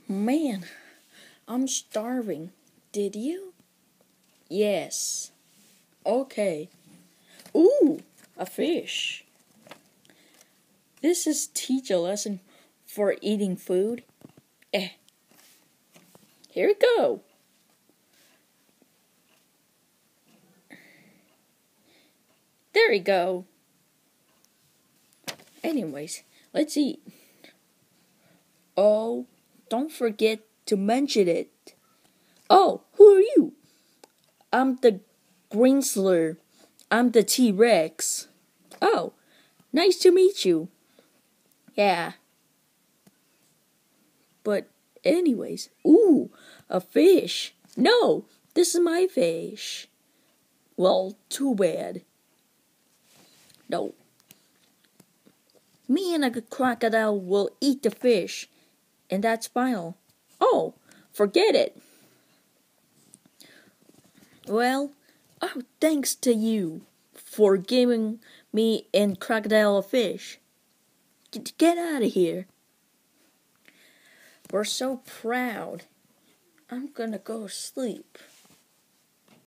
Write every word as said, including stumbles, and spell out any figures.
Man, I'm starving. Did you? Yes. Okay. Ooh, a fish. This is teach a lesson for eating food. Eh. Here we go. There we go. Anyways, let's eat. Oh, don't forget to mention it. Oh, who are you? I'm the Greensler. I'm the T-Rex. Oh, nice to meet you. Yeah. But anyways, ooh, a fish. No, this is my fish. Well, too bad. No. Me and a crocodile will eat the fish, and that's final. Oh, forget it. Well, oh, thanks to you for giving me and crocodile a fish. Get, get out of here. We're so proud. I'm gonna go sleep.